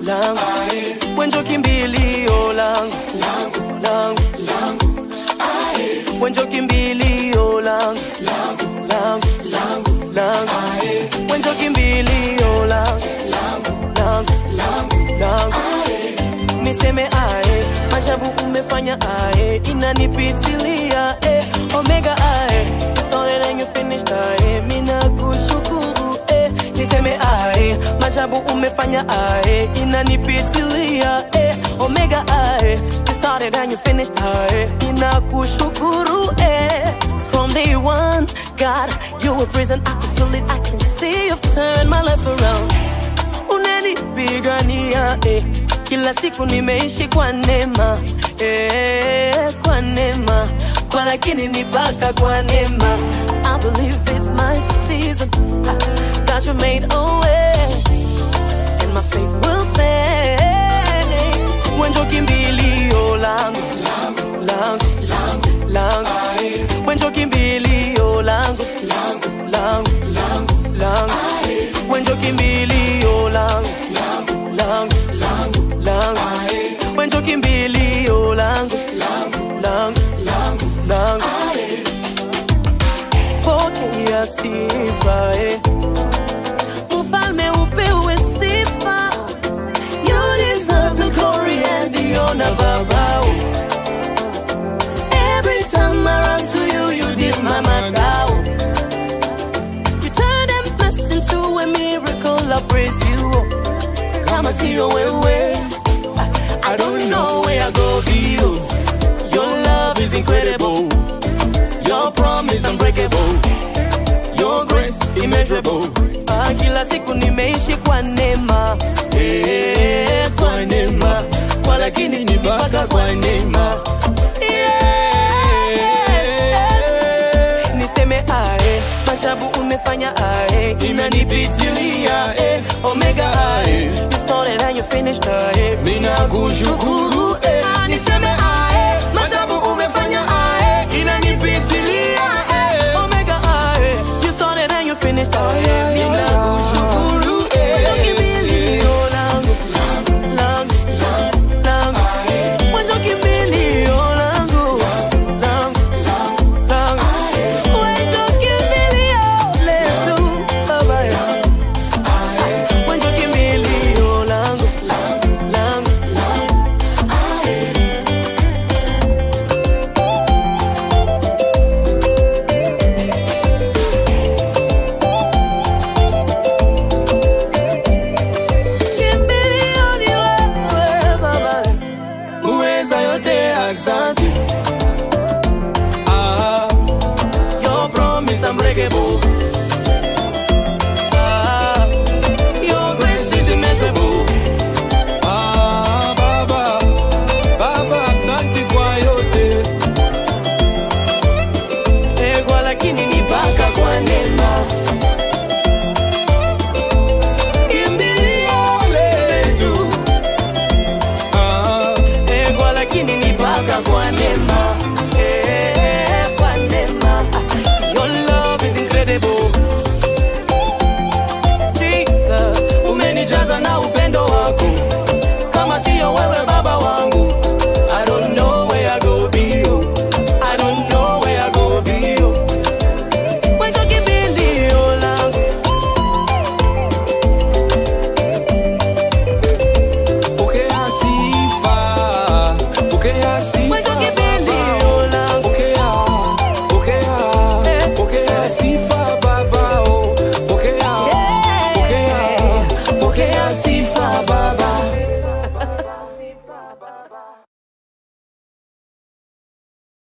langu, wenjo kimbilio langu, langu, wenjo kimbilio langu, langu, wenjo kimbilio langu, langu, niseme ae, ajabu umefanya ae, inanipitilia omega ae, you started and you finished ae, mina kushukuru niseme ae, ajabu umefanya ae, inanipitilia omega ae, you started and you finished ae, mina kushukuru from day one, God, you were present, I can feel it, I can see you've turned my life around, unanipigania kila siku nimeishi kwa neema, kwa neema, kwa lakini nipaka kwa neema. I believe it's my season, God you made a way, and my faith will stay. Wenjo kimbilio langu, langu, wenjo kimbilio langu, langu, wenjo kimbilio langu, langu, wenjo kimbilio langu, langu, pokea sifa mfalme upewe sifa, you deserve the glory and the honor, Baba. Every time I run to you, you did my matter. You turn a mess into a miracle, I praise you. Come and see your way. I don't know where I go be you. Your love is incredible. Your promise unbreakable. Your grace immeasurable. Kila siku nimeishi kwa neema, kwa neema, kwa lakini nipaka kwa neema. Niseme ae, majabu umefanya ae, inanipitilia omega ae, you started and you finished ae.